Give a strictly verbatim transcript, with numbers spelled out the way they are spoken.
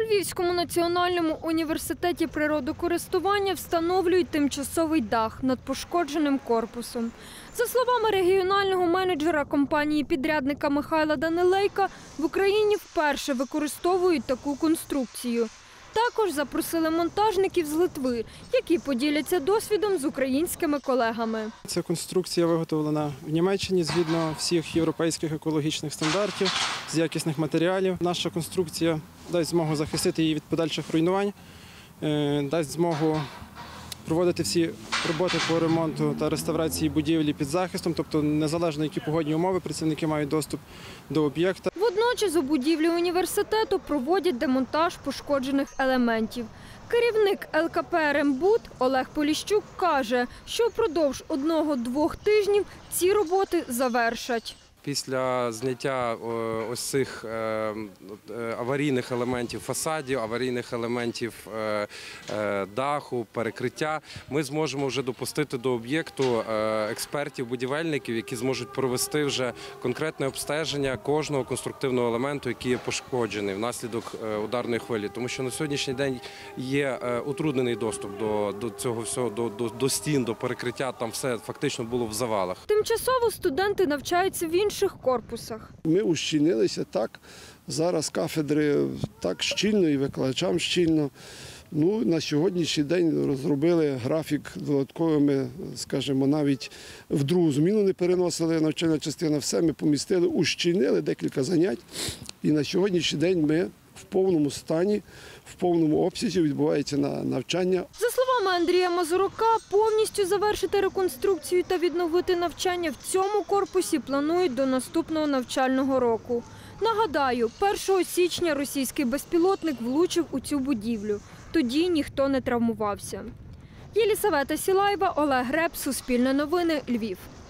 Львівському національному університеті природокористування встановлюють тимчасовий дах над пошкодженим корпусом. За словами регіонального менеджера компанії-підрядника Михайла Данилейка, в Україні вперше використовують таку конструкцію. Також запросили монтажників з Литви, які поділяться досвідом з українськими колегами. Ця конструкція виготовлена в Німеччині згідно всіх європейських екологічних стандартів, з якісних матеріалів. Наша конструкція дасть змогу захистити її від подальших руйнувань, дасть змогу проводити всі роботи по ремонту та реставрації будівлі під захистом, тобто незалежно які погодні умови, працівники мають доступ до об'єкта. Водночас у будівлі університету проводять демонтаж пошкоджених елементів. Керівник ел ка пе «Рембуд» Олег Поліщук каже, що впродовж одного-двох тижнів ці роботи завершать. Після зняття ось цих аварійних елементів фасадів, аварійних елементів даху, перекриття, ми зможемо вже допустити до об'єкту експертів-будівельників, які зможуть провести вже конкретне обстеження кожного конструктивного елементу, який є пошкоджений внаслідок ударної хвилі. Тому що на сьогоднішній день є утруднений доступ до, до цього всього, до, до, до стін, до перекриття, там все фактично було в завалах. Тимчасово студенти навчаються в інших корпусах. Ми ущільнилися так, зараз кафедри так щільно і викладачам щільно. Ну, на сьогоднішній день розробили графік додатково, ми, скажімо, навіть в другу зміну не переносили навчальна частина, все ми помістили, ущільнили декілька занять. І на сьогоднішній день ми в повному стані, в повному обсязі відбувається навчання. За словами Андрія Мазурука, повністю завершити реконструкцію та відновити навчання в цьому корпусі планують до наступного навчального року. Нагадаю, першого січня російський безпілотник влучив у цю будівлю. Тоді ніхто не травмувався. Єлісавета Сілаєва, Олег Греб, Суспільне новини, Львів.